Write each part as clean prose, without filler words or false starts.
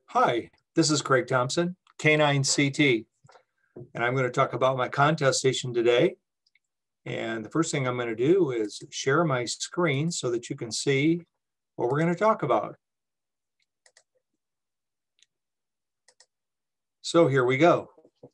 Hi, this is Craig Thompson, Canine CT, and I'm going to talk about my contest station today. And the first thing I'm going to do is share my screen so that you can see what we're going to talk about. So here we go.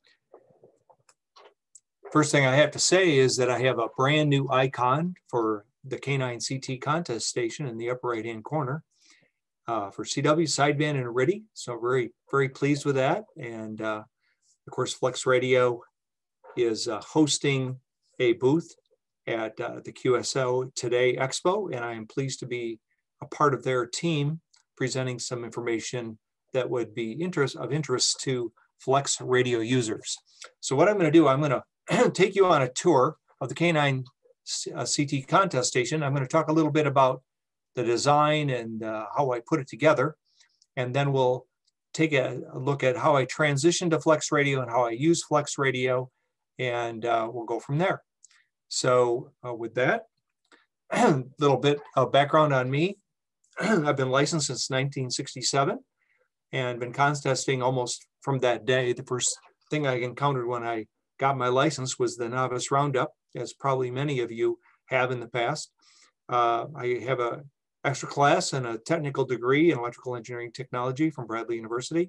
First thing I have to say is that I have a brand new icon for the Canine CT contest station in the upper right hand corner. For CW, Sideband, and Iridium. So very pleased with that. And of course, Flex Radio is hosting a booth at the QSO Today Expo, and I am pleased to be a part of their team presenting some information that would be of interest to Flex Radio users. So what I'm going to do, I'm going to take you on a tour of the Canine CT contest station. I'm going to talk a little bit about the design and how I put it together. And then we'll take a look at how I transitioned to Flex Radio and how I use Flex Radio, and we'll go from there. So with that, a little bit of background on me. I've been licensed since 1967 and been contesting almost from that day. The first thing I encountered when I got my license was the Novice Roundup, as probably many of you have in the past. I have a extra class and a technical degree in electrical engineering technology from Bradley University.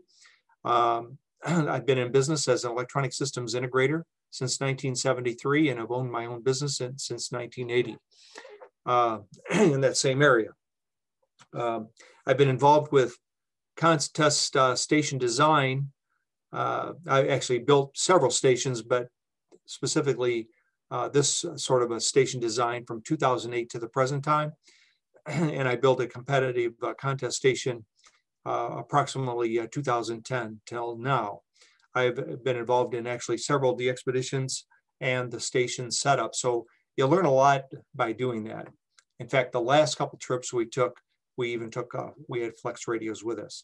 I've been in business as an electronic systems integrator since 1973, and I've owned my own business since 1980 in that same area. I've been involved with contest station design. I actually built several stations, but specifically this sort of a station design from 2008 to the present time. And I built a competitive contest station approximately 2010 till now. I've been involved in actually several of the expeditions and the station setup. So you'll learn a lot by doing that. In fact, the last couple trips we had Flex radios with us.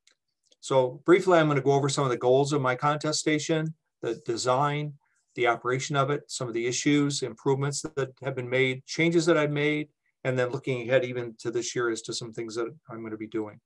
So briefly, I'm going to go over some of the goals of my contest station, the design, the operation of it, some of the issues, improvements that have been made, changes that I've made, and then looking ahead even to this year as to some things that I'm going to be doing.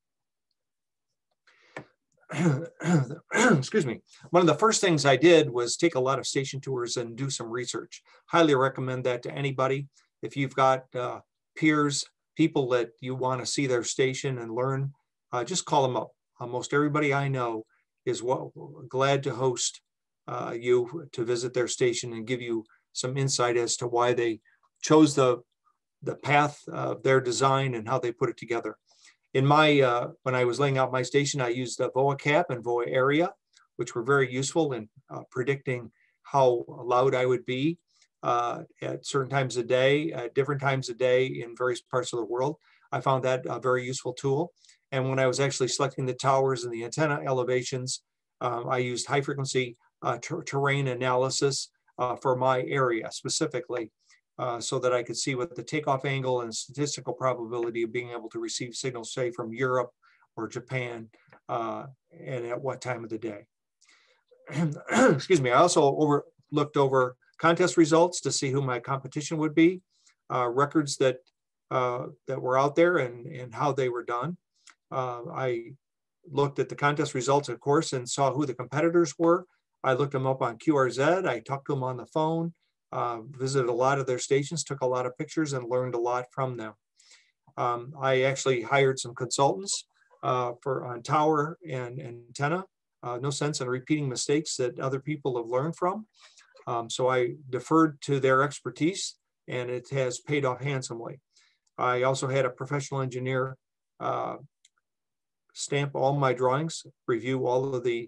Excuse me. One of the first things I did was take a lot of station tours and do some research. Highly recommend that to anybody. If you've got peers, people that you want to see their station and learn, just call them up. Most everybody I know is glad to host you to visit their station and give you some insight as to why they chose the path of their design and how they put it together. In my, when I was laying out my station, I used VoaCap and VOA Area, which were very useful in predicting how loud I would be at certain times of day, at different times of day in various parts of the world. I found that a very useful tool. And when I was actually selecting the towers and the antenna elevations, I used high frequency terrain analysis for my area specifically. So that I could see what the takeoff angle and statistical probability of being able to receive signals, say, from Europe or Japan, and at what time of the day. Excuse me. I also looked over contest results to see who my competition would be, records that were out there and how they were done. I looked at the contest results, of course, and saw who the competitors were. I looked them up on QRZ. I talked to them on the phone. Visited a lot of their stations, took a lot of pictures, and learned a lot from them. I actually hired some consultants on tower and antenna. No sense in repeating mistakes that other people have learned from. So I deferred to their expertise, and it has paid off handsomely. I also had a professional engineer stamp all my drawings, review all of the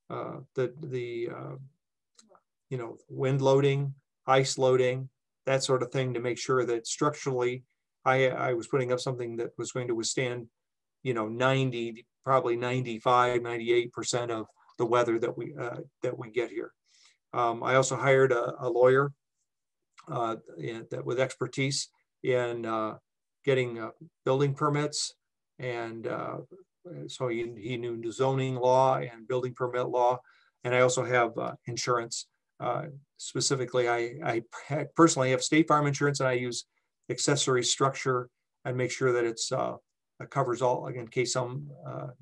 wind loading, ice loading, that sort of thing, to make sure that structurally I was putting up something that was going to withstand, 90, probably 95, 98% of the weather that we get here. I also hired a lawyer with expertise in getting building permits, and so he knew zoning law and building permit law. And I also have insurance. Specifically, I personally have State Farm insurance, and I use accessory structure and make sure that it covers all, in case some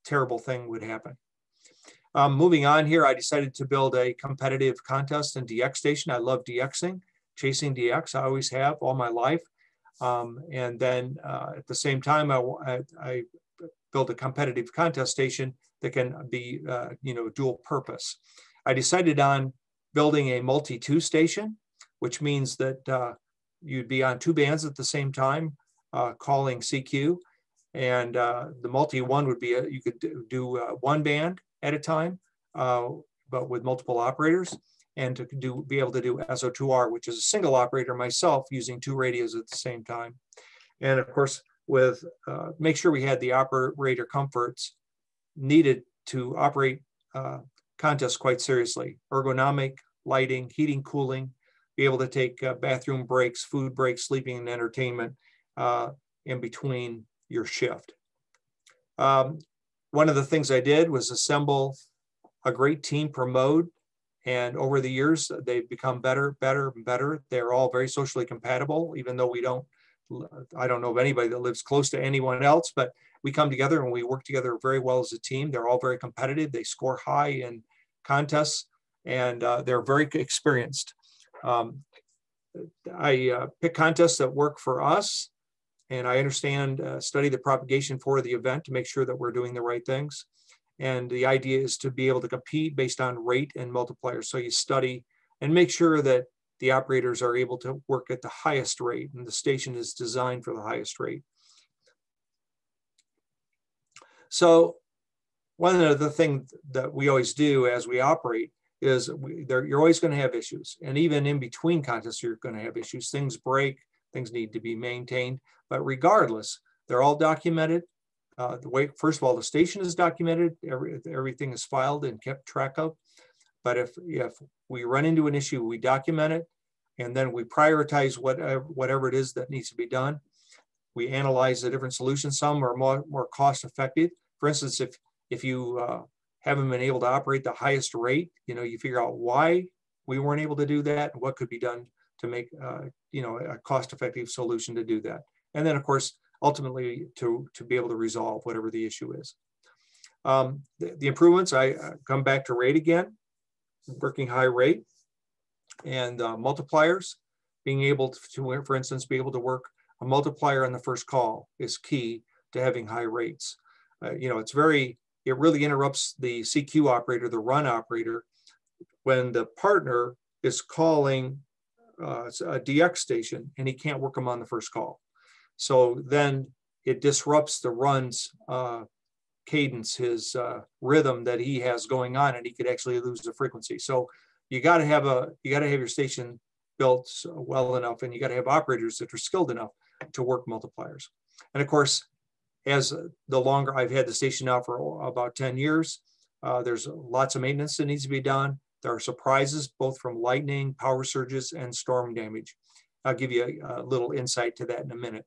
terrible thing would happen. Moving on here, I decided to build a competitive contest and DX station. I love DXing, chasing DX. I always have all my life. And then at the same time, I built a competitive contest station that can be, dual purpose. I decided on building a multi-2 station, which means that you'd be on 2 bands at the same time, calling CQ. And the multi-1 would be, you could do 1 band at a time, but with multiple operators, and to be able to do SO2R, which is a single operator myself using 2 radios at the same time. And of course, with make sure we had the operator comforts needed to operate contests quite seriously. Ergonomic, lighting, heating, cooling, be able to take bathroom breaks, food breaks, sleeping and entertainment in between your shift. One of the things I did was assemble a great team per mode. And over the years, they've become better, better, and better. They're all very socially compatible, even though I don't know of anybody that lives close to anyone else, but we come together and we work together very well as a team. They're all very competitive. They score high in contests, and they're very experienced. I pick contests that work for us, and I understand, study the propagation for the event to make sure that we're doing the right things. And the idea is to be able to compete based on rate and multipliers. So you study and make sure that the operators are able to work at the highest rate, and the station is designed for the highest rate. So one of the things that we always do as we operate is you're always going to have issues. And even in between contests, you're going to have issues. Things break, things need to be maintained. But regardless, they're all documented. First of all, the station is documented. Everything is filed and kept track of. But if we run into an issue, we document it, and then we prioritize whatever it is that needs to be done. We analyze the different solutions. Some are more cost effective. For instance, if you haven't been able to operate the highest rate, you figure out why we weren't able to do that and what could be done to make a cost effective solution to do that. And then, of course, ultimately to be able to resolve whatever the issue is. The improvements, I come back to rate again, working high rate, and multipliers, being able to, for instance, be able to work a multiplier on the first call is key to having high rates. It really interrupts the CQ operator, the run operator, when the partner is calling a DX station and he can't work them on the first call. So then it disrupts the run's cadence, his rhythm that he has going on, and he could actually lose the frequency. So you got to have your station built well enough, and you got to have operators that are skilled enough to work multipliers. And of course, as the longer I've had the station now for about 10 years, there's lots of maintenance that needs to be done. There are surprises both from lightning, power surges, and storm damage. I'll give you a little insight to that in a minute.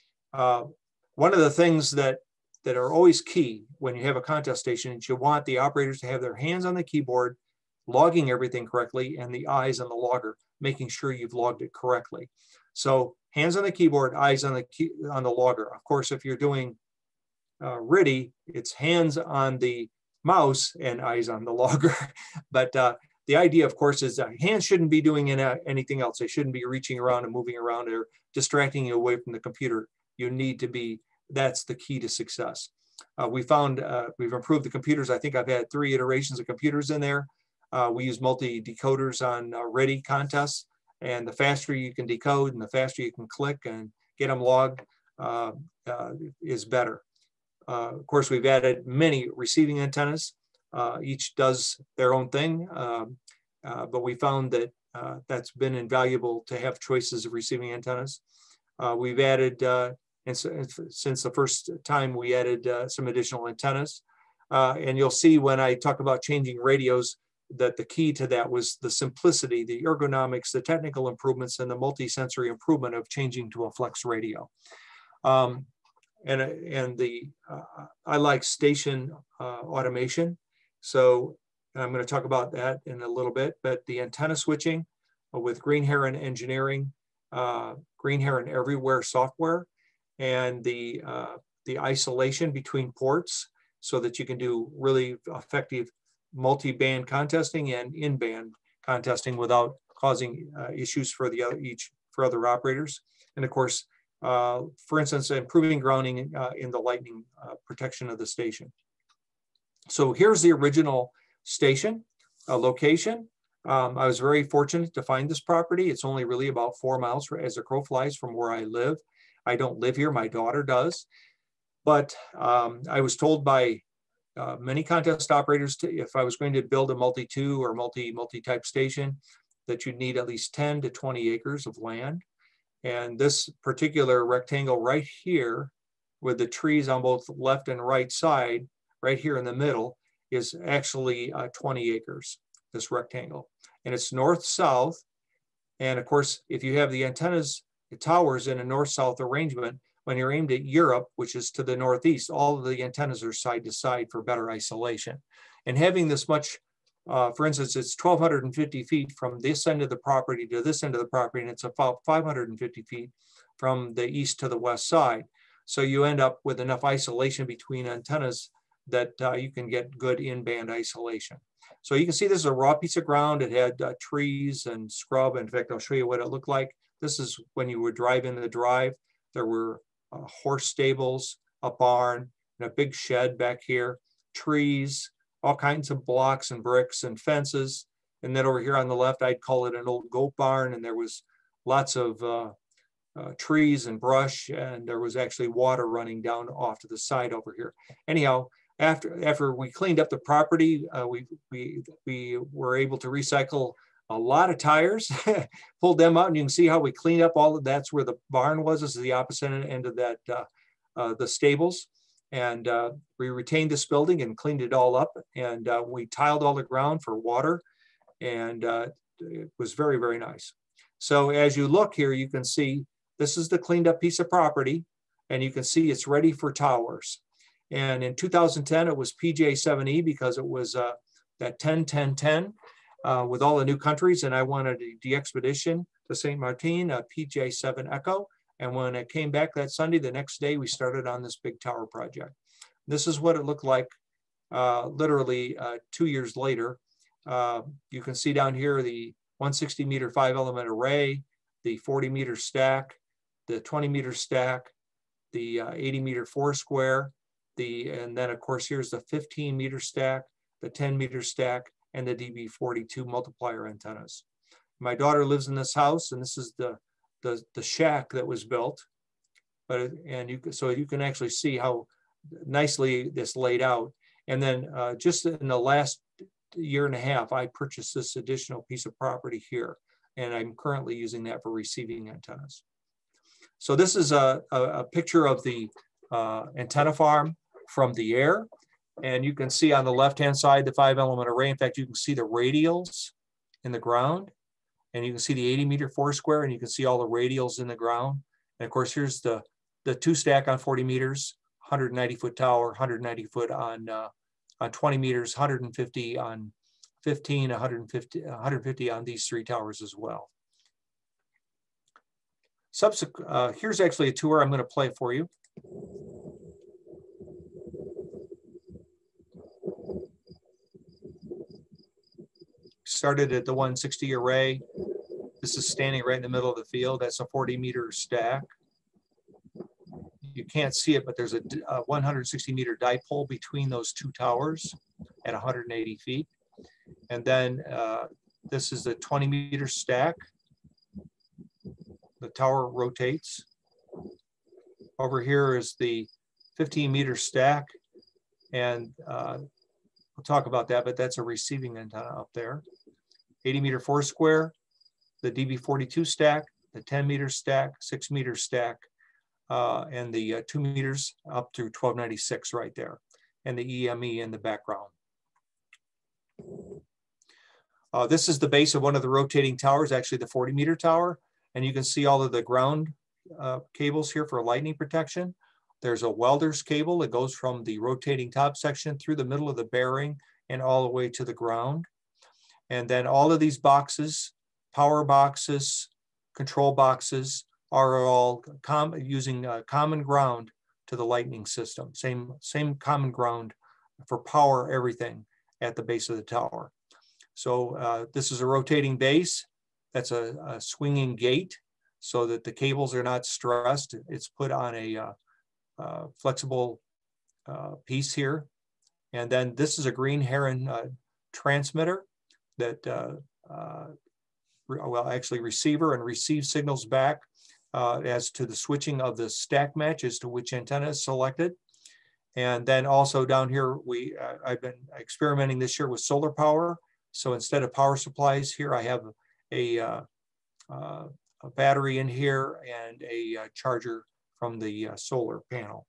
One of the things that are always key when you have a contest station is you want the operators to have their hands on the keyboard, logging everything correctly, and the eyes on the logger, making sure you've logged it correctly. So hands on the keyboard, eyes on the logger. Of course, if you're doing RTTY, it's hands on the mouse and eyes on the logger. But the idea, of course, is that hands shouldn't be doing anything else. They shouldn't be reaching around and moving around or distracting you away from the computer. You need to be, that's the key to success. We found we've improved the computers. I think I've had 3 iterations of computers in there. We use multi-decoders on RTTY contests, and the faster you can decode and the faster you can click and get them logged is better. Of course, we've added many receiving antennas. Each does their own thing, but we found that that's been invaluable to have choices of receiving antennas. We've added, since the first time we added some additional antennas, and you'll see when I talk about changing radios that the key to that was the simplicity, the ergonomics, the technical improvements, and the multi-sensory improvement of changing to a flex radio. I like station automation. So I'm going to talk about that in a little bit, but the antenna switching with Green Heron Engineering, Green Heron Everywhere software, and the isolation between ports. so that you can do really effective multi-band contesting and in-band contesting without causing issues for other operators. And of course, for instance, improving grounding in the lightning protection of the station. So here's the original station location. I was very fortunate to find this property. It's only really about 4 miles as a crow flies from where I live. I don't live here, my daughter does. But I was told by many contest operators if I was going to build a multi-2 or multi-type station, that you'd need at least 10 to 20 acres of land. And this particular rectangle right here with the trees on both left and right side, right here in the middle, is actually 20 acres, this rectangle. And it's north-south. And of course, if you have the antennas, the towers in a north-south arrangement, when you're aimed at Europe, which is to the northeast, all of the antennas are side to side for better isolation. And having this much, for instance, it's 1,250 feet from this end of the property to this end of the property, and it's about 550 feet from the east to the west side. So you end up with enough isolation between antennas that you can get good in-band isolation. So you can see this is a raw piece of ground. It had trees and scrub. In fact, I'll show you what it looked like. This is when you would drive in the drive. There were horse stables, a barn, and a big shed back here, trees, all kinds of blocks and bricks and fences. And then over here on the left, I'd call it an old goat barn. And there was lots of trees and brush, and there was actually water running down off to the side over here. Anyhow, after we cleaned up the property, we were able to recycle a lot of tires, pulled them out, and you can see how we cleaned up all of that's where the barn was. This is the opposite end of that, the stables. And we retained this building and cleaned it all up. And we tiled all the ground for water. And it was very, very nice. So as you look here, you can see this is the cleaned up piece of property. And you can see it's ready for towers. And in 2010, it was PJ7E because it was that 10-10-10 with all the new countries. And I wanted the expedition to St. Martin, PJ7 Echo. And when it came back that Sunday, the next day, we started on this big tower project. This is what it looked like literally 2 years later. You can see down here the 160 meter 5-element array, the 40 meter stack, the 20 meter stack, the 80 meter 4-square, and then of course here's the 15 meter stack, the 10 meter stack, and the DB42 multiplier antennas. My daughter lives in this house, and this is the shack that was built. So you can actually see how nicely this laid out. And then just in the last year and a half, I purchased this additional piece of property here, and I'm currently using that for receiving antennas. So this is a picture of the antenna farm from the air. And you can see on the left-hand side, the 5-element array. In fact, you can see the radials in the ground, and you can see the 80 meter 4-square, and you can see all the radials in the ground. And of course, here's the 2-stack on 40 meters, 190 foot tower, 190 foot on 20 meters, 150 on 15, 150 on these 3 towers as well. Here's actually a tour I'm going to play for you. Started at the 160 array. This is standing right in the middle of the field. That's a 40 meter stack. You can't see it, but there's a 160 meter dipole between those 2 towers at 180 feet. And then this is the 20 meter stack. The tower rotates. Over here is the 15 meter stack. And we'll talk about that, but that's a receiving antenna up there. 80 meter 4-square, the DB42 stack, the 10 meter stack, 6 meter stack, and the 2 meters up to 1296 right there, and the EME in the background. This is the base of one of the rotating towers, actually the 40 meter tower, and you can see all of the ground cables here for lightning protection. There's a welder's cable that goes from the rotating top section through the middle of the bearing and all the way to the ground. And then all of these boxes, power boxes, control boxes, are all using common ground to the lightning system. Same common ground for power everything at the base of the tower. So this is a rotating base. That's a swinging gate so that the cables are not stressed. It's put on a flexible piece here. And then this is a Green Heron transmitter that, well, actually receiver and receive signals back as to the switching of the stack match as to which antenna is selected. And then also down here, I've been experimenting this year with solar power. So instead of power supplies here, I have a battery in here and a charger from the solar panel.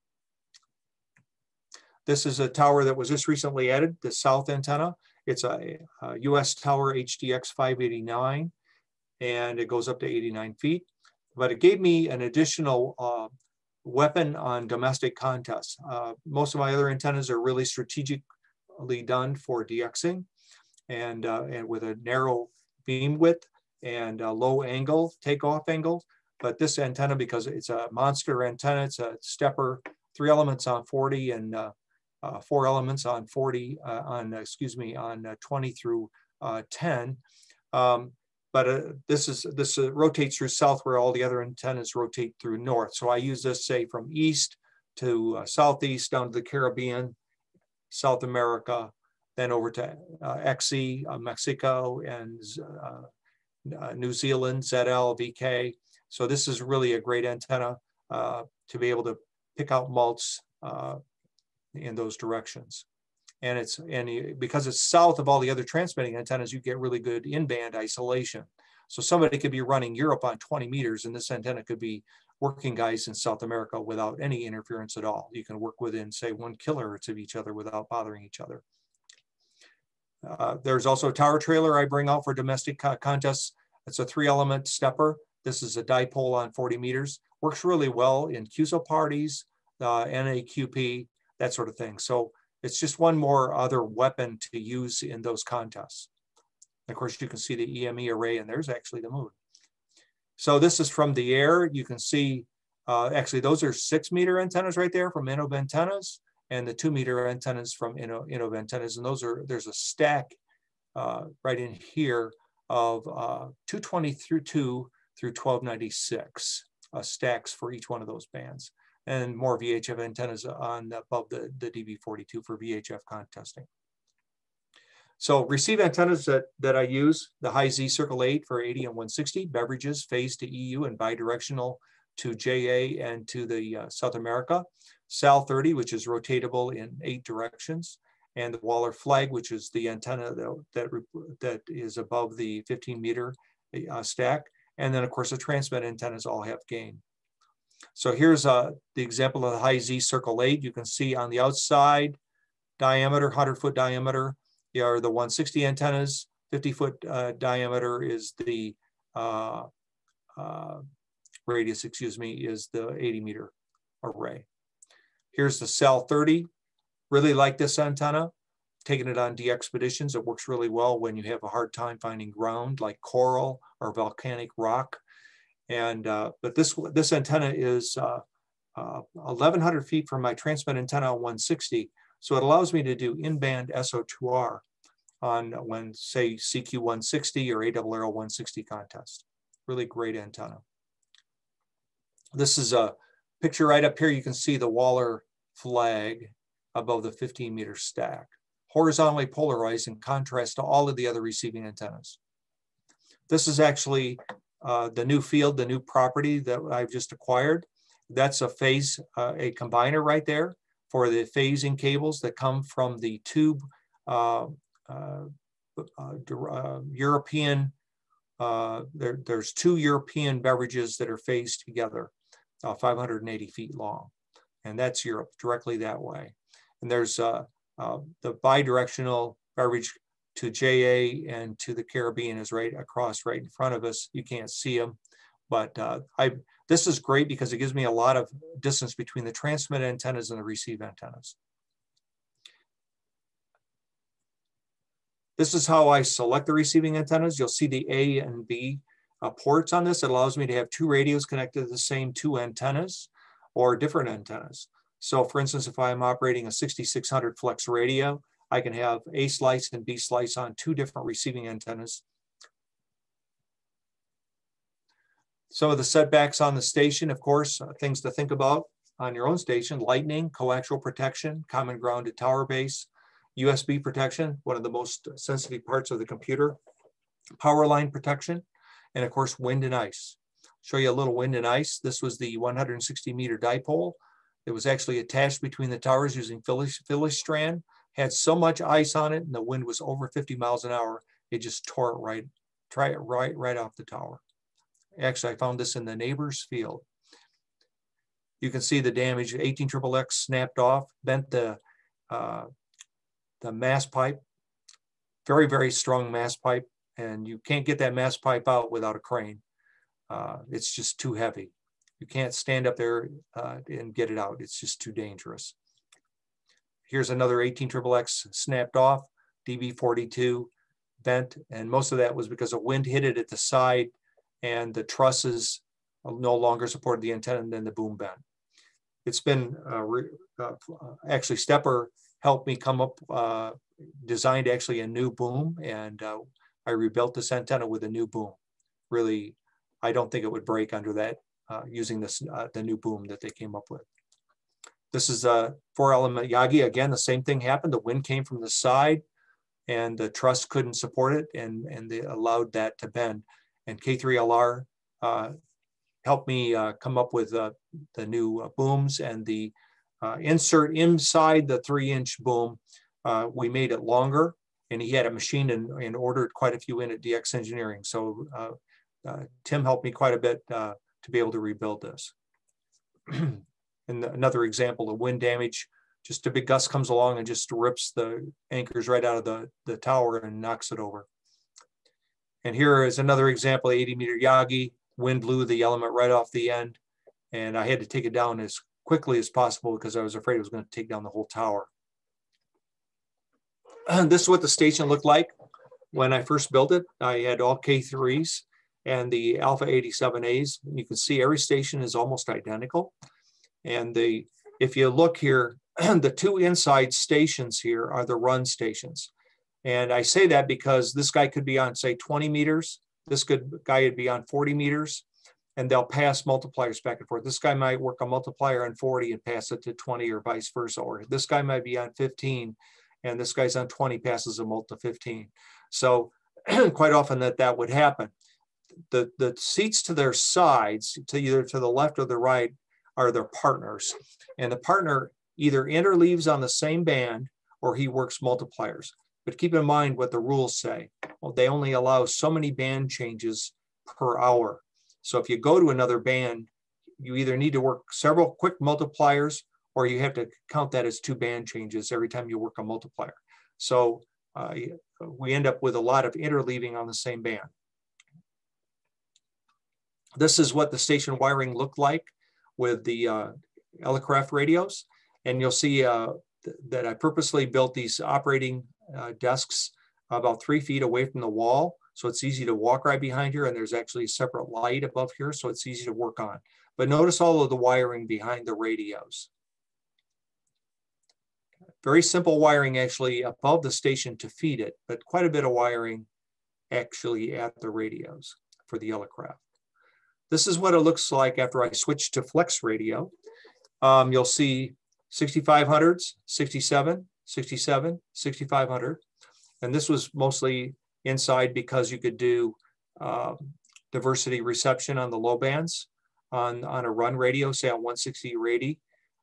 This is a tower that was just recently added, the south antenna. It's a US tower HDX 589, and it goes up to 89 feet. But it gave me an additional weapon on domestic contests. Most of my other antennas are really strategically done for DXing and with a narrow beam width and a low angle, takeoff angle. But this antenna, because it's a monster antenna, it's a stepper, 3 elements on 40 and 4 elements on 40, on 20 through 10. This rotates through south where all the other antennas rotate through north. So I use this, say, from east to southeast down to the Caribbean, South America, then over to XE, Mexico, and New Zealand, ZL, VK. So this is really a great antenna to be able to pick out mults in those directions. And because it's south of all the other transmitting antennas, you get really good in-band isolation. So somebody could be running Europe on 20 meters, and this antenna could be working guys in South America without any interference at all. You can work within, say, 1 kilohertz of each other without bothering each other. There's also a tower trailer I bring out for domestic contests. It's a 3-element stepper. This is a dipole on 40 meters. Works really well in QSO parties, NAQP, that sort of thing. So it's just one more other weapon to use in those contests. Of course, you can see the EME array, and there's actually the moon. So this is from the air. You can see, actually, those are 6-meter antennas right there from Innoventennas, and the 2-meter antennas from Innoventennas. And there's a stack right in here of 220 through 1296 stacks for each one of those bands, and more VHF antennas on above the DB42 for VHF contesting. So receive antennas that I use, the high Z Circle 8 for 80 and 160, beverages, phase to EU and bidirectional to JA and to the South America, SAL 30, which is rotatable in 8 directions, and the Waller flag, which is the antenna that is above the 15-meter stack. And then, of course, the transmit antennas all have gain. So here's the example of the high Z Circle 8. You can see on the outside diameter, 100-foot diameter, are the 160 antennas. 50-foot diameter is the radius, is the 80-meter array. Here's the SAL 30. Really like this antenna. Taking it on DXpeditions, it works really well when you have a hard time finding ground like coral or volcanic rock. And but this antenna is 1,100 feet from my transmit antenna on 160, so it allows me to do in-band SO2R on when, say, CQ160 or ARRL160 contest. Really great antenna. This is a picture right up here. You can see the Waller flag above the 15-meter stack, horizontally polarized in contrast to all of the other receiving antennas. This is actually the new field, the new property that I've just acquired. That's a phase, a combiner right there for the phasing cables that come from the tube European, there's 2 European beverages that are phased together, 580 feet long. And that's Europe, directly that way. And there's the bidirectional beverage to JA and to the Caribbean is right across, right in front of us. You can't see them, but this is great because it gives me a lot of distance between the transmit antennas and the receive antennas. This is how I select the receiving antennas. You'll see the A and B ports on this. It allows me to have 2 radios connected to the same 2 antennas or different antennas. So for instance, if I'm operating a 6600 flex radio, I can have A slice and B slice on 2 different receiving antennas. Some of the setbacks on the station, of course, things to think about on your own station: lightning, coaxial protection, common ground to tower base, USB protection, one of the most sensitive parts of the computer, power line protection, and of course, wind and ice. Show you a little wind and ice. This was the 160-meter dipole. It was actually attached between the towers using Phillies strand. Had so much ice on it, and the wind was over 50 miles an hour, it just tore it right off the tower. Actually, I found this in the neighbor's field. You can see the damage. 18XXX snapped off, bent the mast pipe. Very, very strong mast pipe, and you can't get that mast pipe out without a crane. It's just too heavy. You can't stand up there and get it out. It's just too dangerous. Here's another 18XXX snapped off, DB42 bent, and most of that was because a wind hit it at the side and the trusses no longer supported the antenna, and then the boom bent. It's been, actually Stepper helped me come up, designed actually a new boom, and I rebuilt this antenna with a new boom. Really, I don't think it would break under that using this the new boom that they came up with. This is a 4-element Yagi. Again, the same thing happened. The wind came from the side and the truss couldn't support it, and they allowed that to bend. And K3LR helped me come up with the new booms, and the insert inside the 3-inch boom. We made it longer, and he had it machined and ordered quite a few in at DX Engineering. So Tim helped me quite a bit to be able to rebuild this. And another example of wind damage, just a big gust comes along and just rips the anchors right out of the tower and knocks it over. And here is another example, 80-meter Yagi. Wind blew the element right off the end, and I had to take it down as quickly as possible because I was afraid it was going to take down the whole tower. This is what the station looked like when I first built it. I had all K3s and the Alpha 87As. You can see every station is almost identical. And if you look here, the 2 inside stations here are the run stations. And I say that because this guy could be on, say, 20 meters. This guy would be on 40 meters, and they'll pass multipliers back and forth. This guy might work a multiplier on 40 and pass it to 20, or vice versa. Or this guy might be on 15, and this guy's on 20, passes a multi to 15. So quite often that would happen. The seats to their sides, to either to the left or the right, are their partners. And the partner either interleaves on the same band or he works multipliers. But keep in mind what the rules say. Well, they only allow so many band changes per hour. So if you go to another band, you either need to work several quick multipliers or you have to count that as 2 band changes every time you work a multiplier. So we end up with a lot of interleaving on the same band. This is what the station wiring looked like with the Elecraft radios. And you'll see that I purposely built these operating desks about 3 feet away from the wall. So it's easy to walk right behind here, and there's actually a separate light above here, so it's easy to work on. But notice all of the wiring behind the radios. Very simple wiring actually above the station to feed it, but quite a bit of wiring actually at the radios for the Elecraft. This is what it looks like after I switch to flex radio. You'll see 6500s, 67, 67, 6500. And this was mostly inside because you could do diversity reception on the low bands on a run radio, say on 160 80.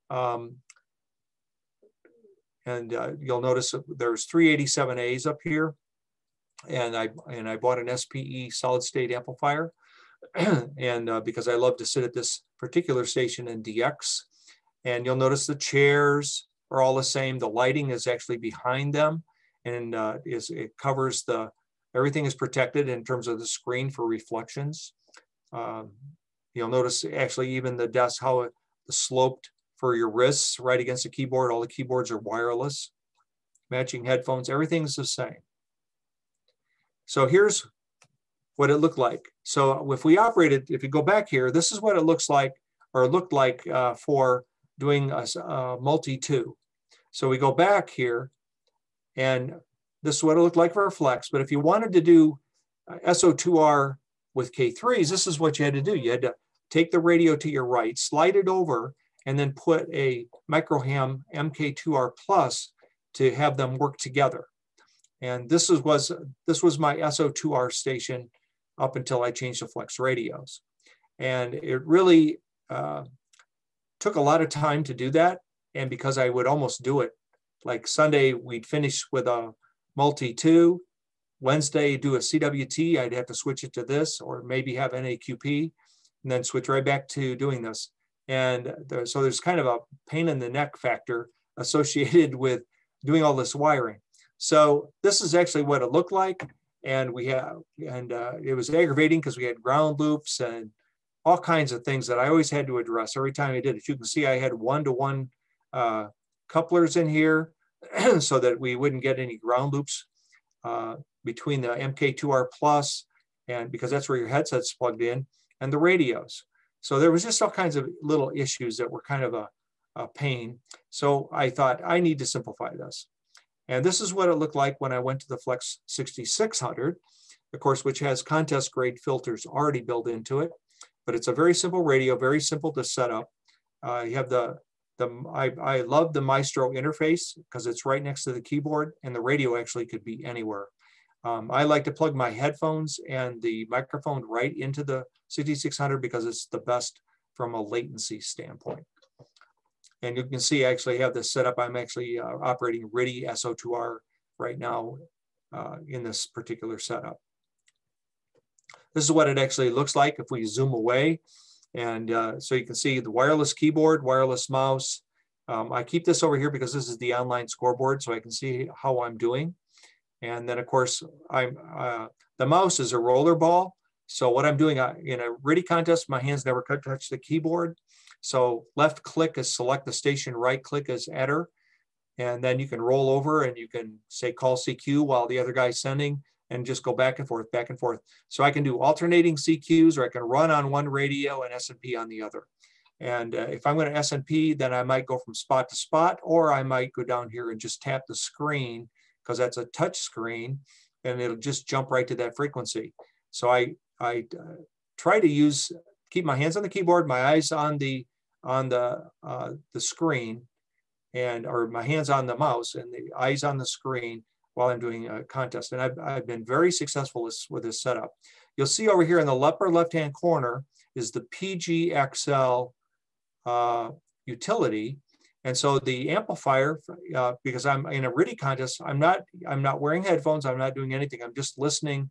You'll notice there's 387As up here. And I bought an SPE solid state amplifier. And because I love to sit at this particular station in DX. And you'll notice the chairs are all the same. The lighting is actually behind them, and it covers everything is protected in terms of the screen for reflections. You'll notice actually even the desk, how the sloped for your wrists right against the keyboard. All the keyboards are wireless, matching headphones, everything's the same. So here's what it looked like. So if we operated, if you go back here, this is what it looks like, or looked like for doing a multi-2. So we go back here, and this is what it looked like for a flex. But if you wanted to do SO2R with K3s, this is what you had to do. You had to take the radio to your right, slide it over, and then put a Microham MK2R Plus to have them work together. And this was my SO2R station up until I changed to flex radios. And it really took a lot of time to do that. And because I would almost do it, like Sunday, we'd finish with a multi-2. Wednesday, do a CWT, I'd have to switch it to this, or maybe have NAQP, and then switch right back to doing this. And so there's kind of a pain in the neck factor associated with doing all this wiring. So this is actually what it looked like. And it was aggravating because we had ground loops and all kinds of things that I always had to address every time I did it. You can see I had one-to-one couplers in here so that we wouldn't get any ground loops between the MK2R Plus, and because that's where your headset's plugged in, and the radios. So there was just all kinds of little issues that were kind of a pain. So I thought, I need to simplify this. And this is what it looked like when I went to the Flex 6600, of course, which has contest grade filters already built into it. But it's a very simple radio, very simple to set up. You have I love the Maestro interface because it's right next to the keyboard, and the radio actually could be anywhere. I like to plug my headphones and the microphone right into the 6600 because it's the best from a latency standpoint. And you can see I actually have this set up. I'm actually operating RTTY SO2R right now in this particular setup. This is what it actually looks like if we zoom away. And so you can see the wireless keyboard, wireless mouse. I keep this over here because this is the online scoreboard, so I can see how I'm doing. And then, of course, the mouse is a roller ball. So what I'm doing in a RTTY contest, my hands never touch the keyboard. So left click is select the station, right click is enter. And then you can roll over and you can say call CQ while the other guy's sending, and just go back and forth, back and forth. So I can do alternating CQs, or I can run on one radio and SNP on the other. And if I'm going to SNP, then I might go from spot to spot, or I might go down here and just tap the screen because that's a touch screen and it'll just jump right to that frequency. So I try to keep my hands on the keyboard, my eyes on the screen, or my hands on the mouse and the eyes on the screen while I'm doing a contest. And I've been very successful with this setup. You'll see over here in the upper left-hand corner is the PGXL utility. And so the amplifier, because I'm in a RTTY contest, I'm not wearing headphones, I'm not doing anything. I'm just listening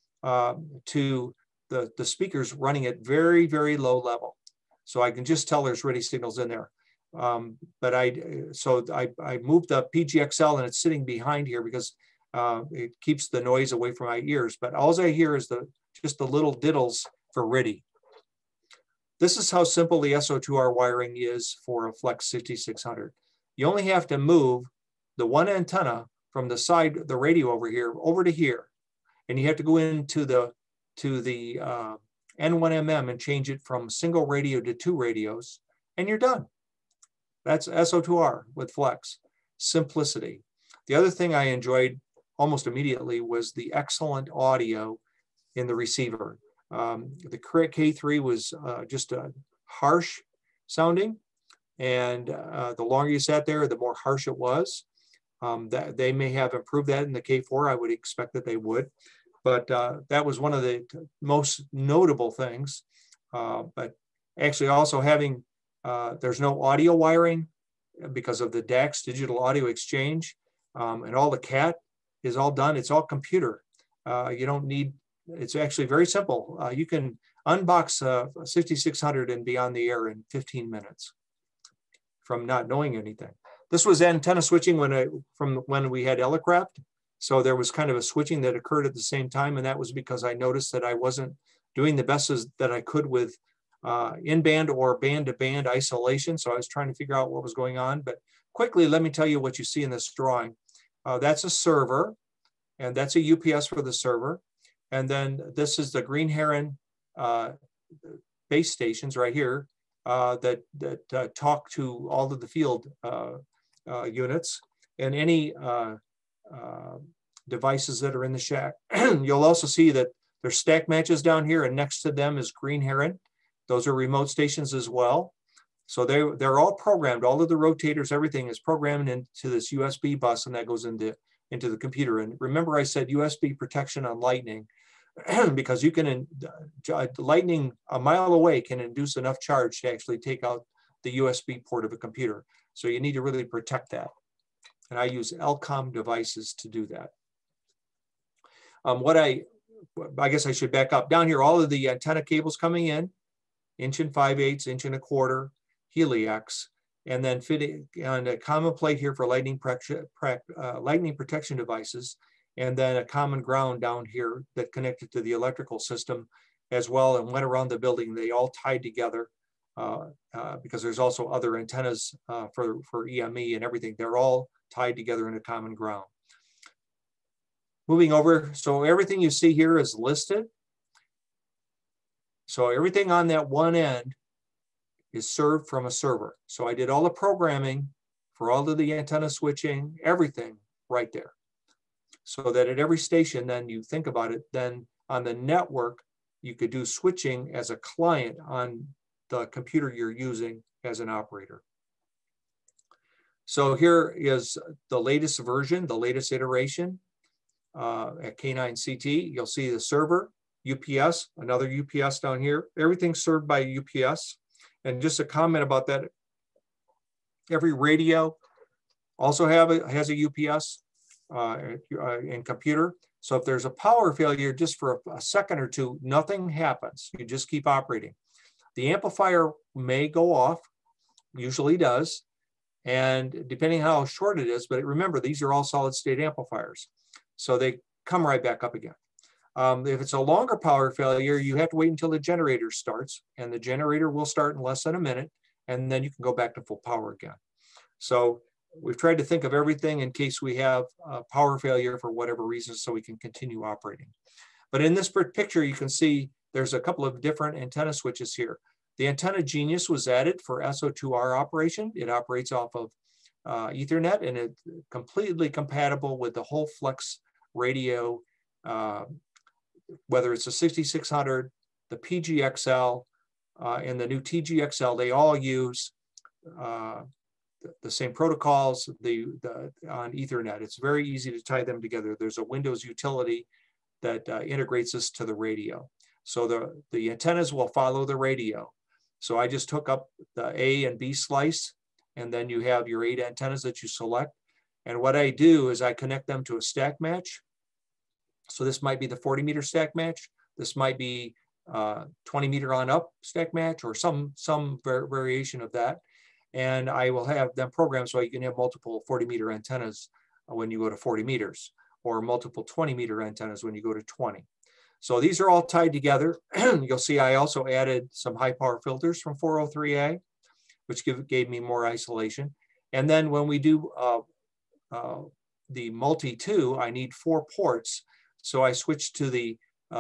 to the speakers running at very, very low level. So I can just tell there's RTTY signals in there. But I moved the PGXL and it's sitting behind here because it keeps the noise away from my ears. But all I hear is just the little diddles for RTTY. This is how simple the SO2R wiring is for a Flex 6600. You only have to move the one antenna from the side, the radio over here, over to here. And you have to go into the N1MM and change it from single radio to 2 radios, and you're done. That's SO2R with Flex. Simplicity. The other thing I enjoyed almost immediately was the excellent audio in the receiver. The K3 was just harsh sounding, and the longer you sat there, the more harsh it was. That they may have improved that in the K4. I would expect that they would, but that was one of the most notable things. But actually also having, there's no audio wiring because of the DAX, digital audio exchange, and all the CAT is all done. It's all computer. You don't need, it's actually very simple. You can unbox a 6600 and be on the air in 15 minutes from not knowing anything. This was antenna switching from when we had Elecraft. So there was kind of a switching that occurred at the same time, and that was because I noticed that I wasn't doing the best that I could with in-band or band-to-band isolation. So I was trying to figure out what was going on. But quickly, let me tell you what you see in this drawing. That's a server, and that's a UPS for the server. And then this is the Green Heron base stations right here. that talk to all of the field units and any devices that are in the shack. You'll also see that there's stack matches down here, and next to them is Green Heron. Those are remote stations as well. So they're all programmed. All of the rotators, everything is programmed into this USB bus, and that goes into the computer. And remember, I said USB protection on lightning, because you can, lightning a mile away can induce enough charge to actually take out the USB port of a computer. So you need to really protect that. And I use Elcom devices to do that. I guess I should back up. Down here, all of the antenna cables coming in, 1 5/8", 1 1/4, Helix, and then fitting on a common plate here for lightning protection devices, and then a common ground down here that connected to the electrical system as well and went around the building. They all tied together because there's also other antennas for EME and everything. They're all tied together in a common ground. Moving over, so everything you see here is listed. So everything on that one end is served from a server. So I did all the programming for all of the antenna switching, everything right there. So that at every station, then you think about it, then on the network, you could do switching as a client on the computer you're using as an operator. So here is the latest version, the latest iteration at K9CT. You'll see the server, UPS, another UPS down here. Everything's served by UPS. And just a comment about that, every radio also has a UPS and computer. So if there's a power failure just for a second or two, nothing happens. You just keep operating. The amplifier may go off, usually does, and depending how short it is, but remember, these are all solid state amplifiers. So they come right back up again. If it's a longer power failure, you have to wait until the generator starts, and the generator will start in less than a minute, and then you can go back to full power again. So we've tried to think of everything in case we have a power failure for whatever reason, so we can continue operating. But in this picture, you can see there's a couple of different antenna switches here. The Antenna Genius was added for SO2R operation. It operates off of Ethernet, and it's completely compatible with the whole Flex radio, whether it's a 6600, the PGXL, and the new TGXL. They all use the same protocols on Ethernet. It's very easy to tie them together. There's a Windows utility that integrates this to the radio. So the antennas will follow the radio. So I just hook up the A and B slice, and then you have your 8 antennas that you select. And what I do is I connect them to a stack match. So this might be the 40-meter stack match. This might be 20-meter on up stack match, or some variation of that. And I will have them programmed so you can have multiple 40-meter antennas when you go to 40 meters, or multiple 20-meter antennas when you go to 20. So these are all tied together. You'll see I also added some high power filters from 403A, which gave me more isolation. And then when we do the multi-2, I need 4 ports. So I switched to the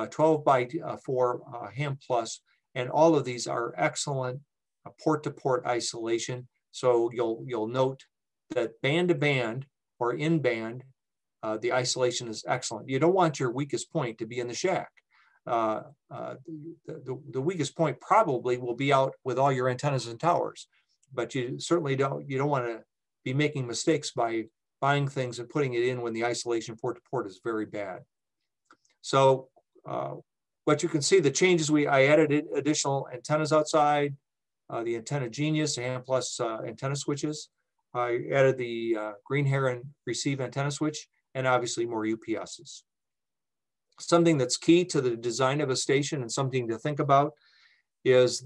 12x4 Ham Plus, and all of these are excellent port-to-port isolation. So you'll note that band to band or in band, the isolation is excellent. You don't want your weakest point to be in the shack. The weakest point probably will be out with all your antennas and towers, but you certainly don't want to be making mistakes by buying things and putting it in when the isolation port-to-port is very bad. So what you can see, the changes, I added additional antennas outside, the Antenna Genius, Ham Plus antenna switches. I added the Green Heron receive antenna switch, and obviously more UPSs. Something that's key to the design of a station and something to think about is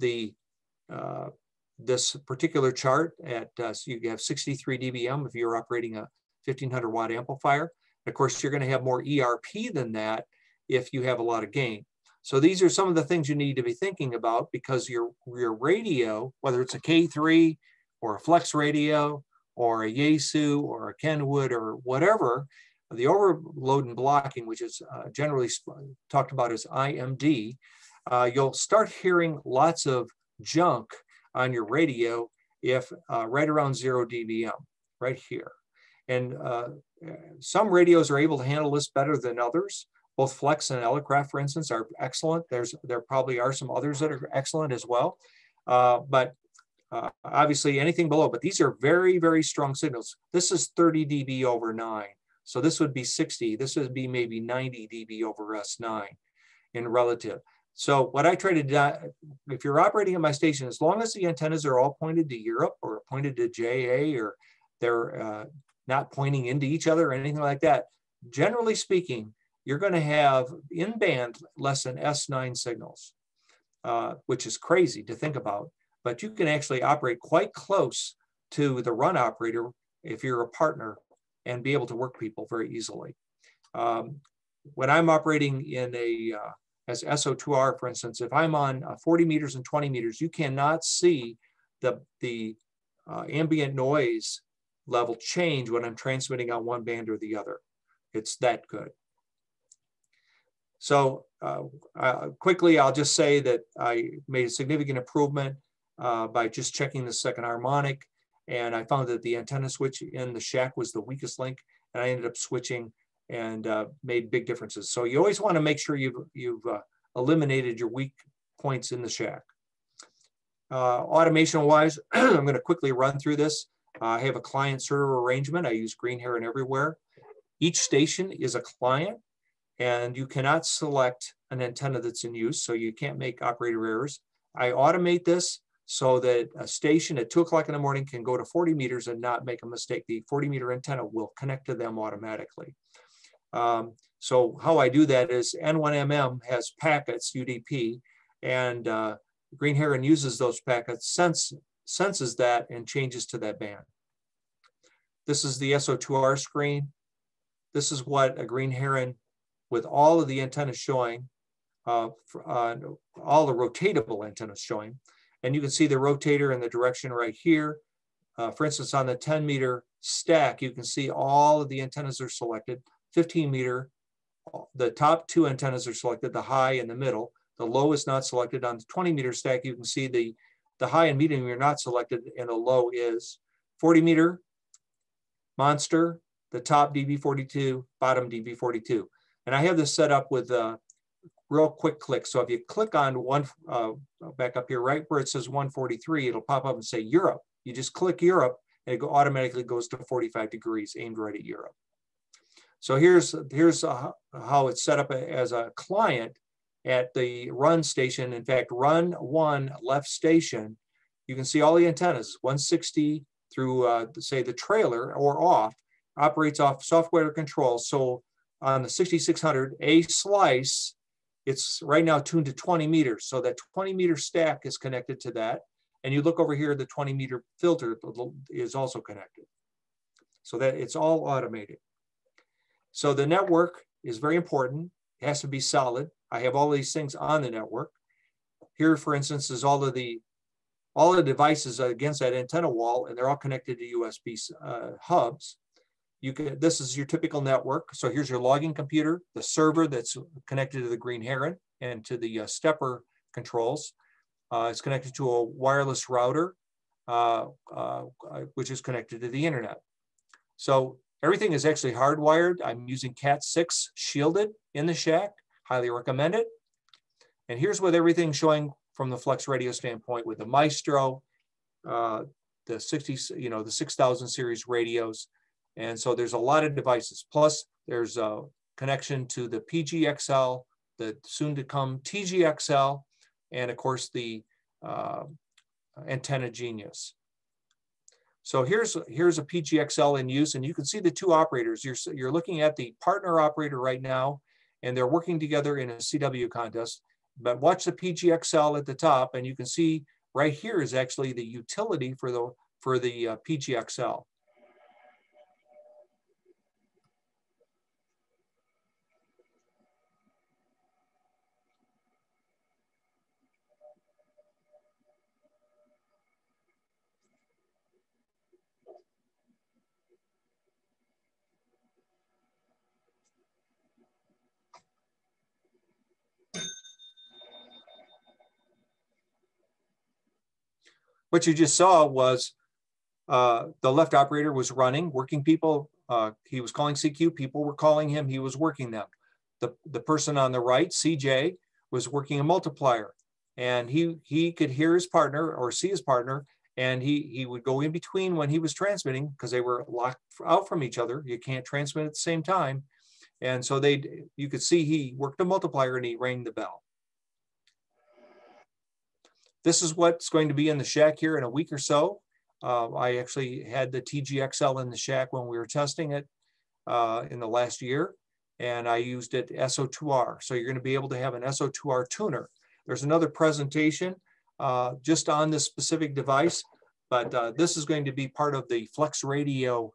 this particular chart at, so you have 63 dBm if you're operating a 1500 watt amplifier. Of course, you're going to have more ERP than that if you have a lot of gain. So these are some of the things you need to be thinking about, because your radio, whether it's a K3 or a Flex radio or a Yaesu or a Kenwood or whatever, the overload and blocking, which is generally talked about as IMD, you'll start hearing lots of junk on your radio if right around 0 dBm, right here. And some radios are able to handle this better than others. Both Flex and Elecraft, for instance, are excellent. There probably are some others that are excellent as well. But obviously anything below, but these are very, very strong signals. This is 30 dB over 9. So this would be 60. This would be maybe 90 dB over S9 in relative. So what I try to do, if you're operating at my station, as long as the antennas are all pointed to Europe or pointed to JA, or they're not pointing into each other or anything like that, generally speaking, you're going to have in band less than S9 signals, which is crazy to think about. But you can actually operate quite close to the run operator if you're a partner and be able to work people very easily. When I'm operating in as SO2R, for instance, if I'm on 40 meters and 20 meters, you cannot see the ambient noise level change when I'm transmitting on one band or the other. It's that good. So quickly, I'll just say that I made a significant improvement by just checking the second harmonic, and I found that the antenna switch in the shack was the weakest link, and I ended up switching and made big differences. So you always want to make sure you've eliminated your weak points in the shack. Automation-wise, I'm going to quickly run through this. I have a client-server arrangement. I use Green Heron everywhere. Each station is a client, and you cannot select an antenna that's in use, so you can't make operator errors. I automate this so that a station at 2 o'clock in the morning can go to 40 meters and not make a mistake. The 40-meter antenna will connect to them automatically. So how I do that is N1MM has packets, UDP, and Green Heron uses those packets, senses that, and changes to that band. This is the SO2R screen. This is what a Green Heron, with all of the antennas showing, all the rotatable antennas showing, and you can see the rotator in the direction right here. For instance, on the 10-meter stack, you can see all of the antennas are selected. 15-meter, the top 2 antennas are selected, the high and the middle. The low is not selected. On the 20-meter stack, you can see the high and medium are not selected, and the low is. 40-meter, monster, the top DB42, bottom DB42. And I have this set up with real quick click. So if you click on one, back up here, right where it says 143, it'll pop up and say Europe. You just click Europe, and it automatically goes to 45 degrees aimed right at Europe. So here's how it's set up as a client at the run station. In fact, run 1 left station, you can see all the antennas, 160 through, say, the trailer or off, operates off software control. So on the 6600, a slice, it's right now tuned to 20 meters. So that 20-meter stack is connected to that. And you look over here, the 20-meter filter is also connected. So that it's all automated. So the network is very important. It has to be solid. I have all these things on the network. Here, for instance, is all the devices against that antenna wall, and they're all connected to USB hubs. This is your typical network. So here's your logging computer, the server that's connected to the Green Heron and to the stepper controls. It's connected to a wireless router, which is connected to the internet. So everything is actually hardwired. I'm using Cat6 shielded in the shack. Highly recommend it. And here's with everything showing from the Flex radio standpoint with the Maestro, the 6000 series radios. And so there's a lot of devices. Plus there's a connection to the PGXL, the soon to come TGXL, and of course the Antenna Genius. So here's a PGXL in use, and you can see the 2 operators. You're looking at the partner operator right now, and they're working together in a CW contest. But watch the PGXL at the top, and you can see right here is actually the utility for the PGXL. what you just saw was the left operator was running, working people. He was calling CQ, people were calling him, he was working them. The person on the right, CJ, was working a multiplier, and he could hear his partner or see his partner, and he would go in between when he was transmitting because they were locked out from each other. You can't transmit at the same time. And so you could see he worked a multiplier and he rang the bell. This is what's going to be in the shack here in a week or so. I actually had the TGXL in the shack when we were testing it in the last year, and I used it SO2R. So you're going to be able to have an SO2R tuner. There's another presentation just on this specific device, but this is going to be part of the Flex Radio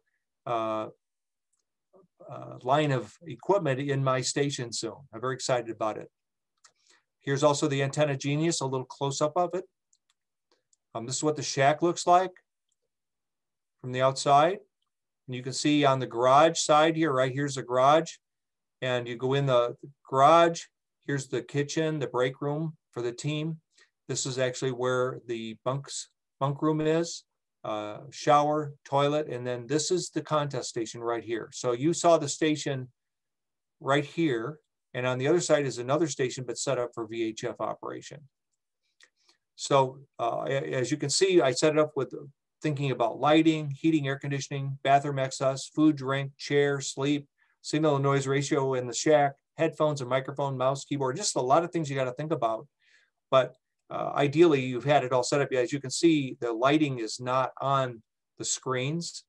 line of equipment in my station soon. I'm very excited about it. Here's also the Antenna Genius, a little close-up of it. This is what the shack looks like from the outside. And you can see on the garage side here, right here's the garage. And you go in the garage, here's the kitchen, the break room for the team. This is actually where the bunk room is, shower, toilet, and then this is the contest station right here. So you saw the station right here, and on the other side is another station, but set up for VHF operation. So as you can see, I set it up with thinking about lighting, heating, air conditioning, bathroom access, food, drink, chair, sleep, signal to noise ratio in the shack, headphones and microphone, mouse, keyboard, just a lot of things you got to think about. But ideally, you've had it all set up. As you can see, the lighting is not on the screens.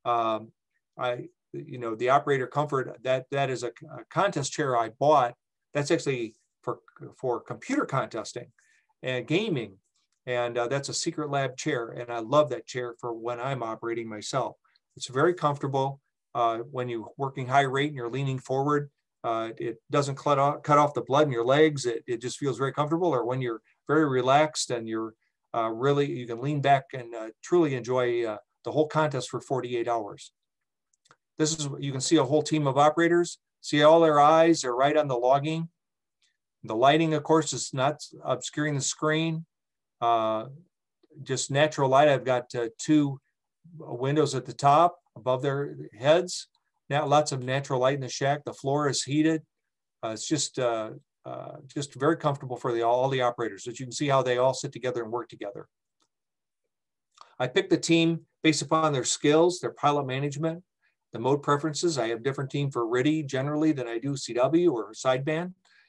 The operator comfort, that is a contest chair I bought. That's actually for computer contesting and gaming. And that's a Secret Lab chair. And I love that chair for when I'm operating myself. It's very comfortable when you're working high rate and you're leaning forward. It doesn't cut off the blood in your legs. It just feels very comfortable. Or when you're very relaxed and you're you can lean back and truly enjoy the whole contest for 48 hours. You can see a whole team of operators. See all their eyes are right on the logging. The lighting, of course, is not obscuring the screen. Just natural light. I've got 2 windows at the top above their heads. Now lots of natural light in the shack. The floor is heated. It's just very comfortable for all the operators. As you can see how they all sit together and work together. I picked the team based upon their skills, their pilot management, the mode preferences. I have a different team for RTTY generally than I do CW or sideband.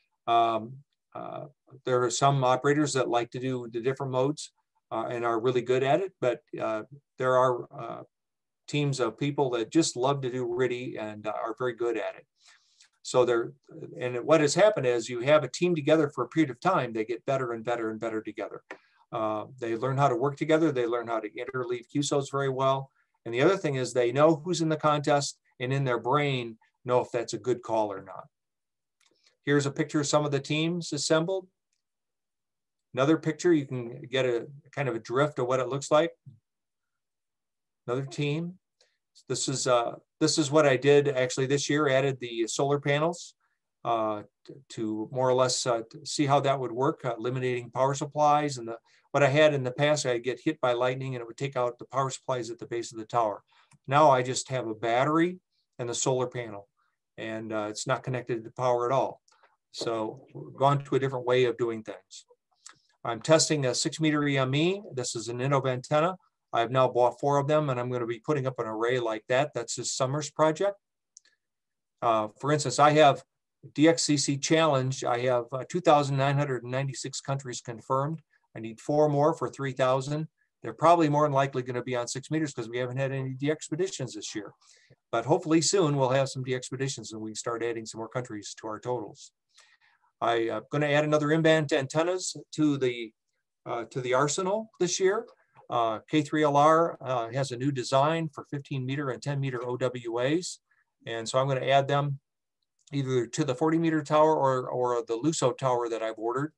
There are some operators that like to do the different modes and are really good at it, but there are teams of people that just love to do RTTY and are very good at it. So what has happened is you have a team together for a period of time, they get better and better and better together. They learn how to work together, they learn how to interleave QSOs very well. And the other thing is they know who's in the contest and in their brain know if that's a good call or not. Here's a picture of some of the teams assembled. Another picture, you can get a kind of a drift of what it looks like. Another team. This is what I did actually this year, added the solar panels to more or less see how that would work, eliminating power supplies. And what I had in the past, I'd get hit by lightning and it would take out the power supplies at the base of the tower. Now I just have a battery and the solar panel, and it's not connected to power at all. So we've gone to a different way of doing things. I'm testing a 6-meter EME. This is an Innov antenna. I've now bought 4 of them, and I'm going to be putting up an array like that. That's this summer's project. For instance, I have DXCC Challenge. I have 2,996 countries confirmed. I need 4 more for 3,000. They're probably more than likely going to be on 6 meters because we haven't had any DXpeditions this year. But hopefully soon we'll have some DXpeditions and we can start adding some more countries to our totals. I'm going to add another in-band antennas to the arsenal this year. K3LR has a new design for 15-meter and 10-meter OWAs. And so I'm going to add them either to the 40-meter tower or the LUSO tower that I've ordered.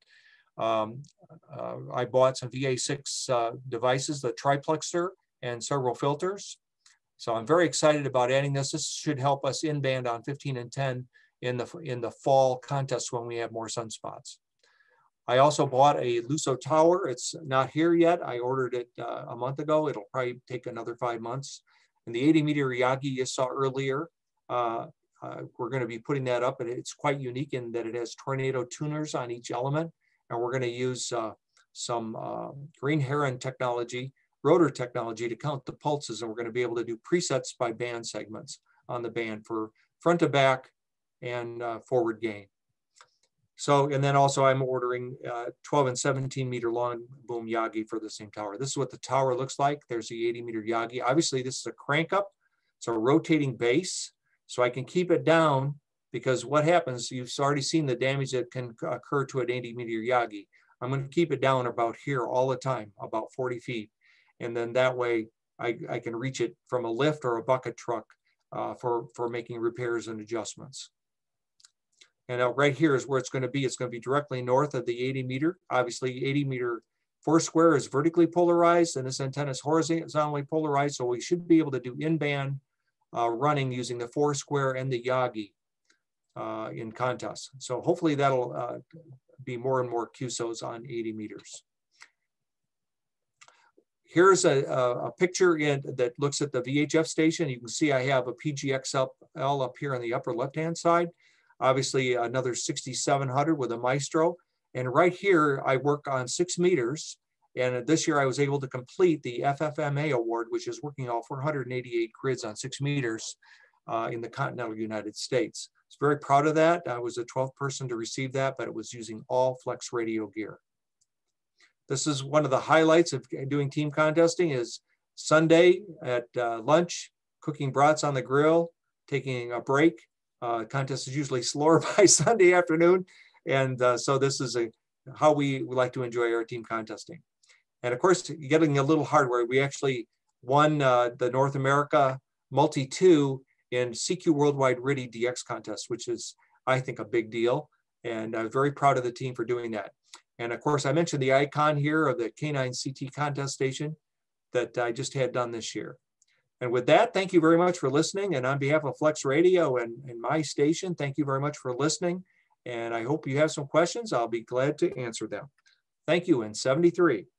I bought some VA6 devices, the triplexer and several filters. So I'm very excited about adding this. This should help us in-band on 15 and 10 in the fall contest when we have more sunspots. I also bought a Lusso tower. It's not here yet. I ordered it a month ago. It'll probably take another 5 months. And the 80-meter Yagi you saw earlier, we're going to be putting that up, and it's quite unique in that it has tornado tuners on each element. And we're going to use some Green Heron technology, rotor technology, to count the pulses. And we're going to be able to do presets by band segments on the band for front to back and forward gain. So, and then also I'm ordering 12 and 17 meter long boom Yagi for the same tower. This is what the tower looks like. There's the 80-meter Yagi. Obviously, this is a crank up. It's a rotating base, so I can keep it down, because what happens, you've already seen the damage that can occur to an 80-meter Yagi. I'm going to keep it down about here all the time, about 40 feet. And then that way I can reach it from a lift or a bucket truck for making repairs and adjustments. And right here is where it's going to be. It's going to be directly north of the 80-meter. Obviously, 80-meter Foursquare is vertically polarized, and this antenna is horizontally polarized. So we should be able to do in-band running using the Foursquare and the Yagi in contests. So hopefully that'll be more and more QSOs on 80 meters. Here's a picture that looks at the VHF station. You can see I have a PGXL up here on the upper left-hand side. Obviously another 6700 with a Maestro. And right here, I work on 6 meters. And this year I was able to complete the FFMA award, which is working all 488 grids on 6 meters in the continental United States. I was very proud of that. I was the 12th person to receive that, but it was using all Flex radio gear. This is one of the highlights of doing team contesting is Sunday at lunch, cooking brats on the grill, taking a break. Contest is usually slower by Sunday afternoon. And so this is how we like to enjoy our team contesting. And of course, getting a little hardware, we actually won the North America Multi-2 in CQ Worldwide RTTY DX contest, which is, I think, a big deal. And I'm very proud of the team for doing that. And of course, I mentioned the icon here of the K9 CT contest station that I just had done this year. And with that, thank you very much for listening. And on behalf of Flex Radio and my station, thank you very much for listening. And I hope you have some questions. I'll be glad to answer them. Thank you, and 73.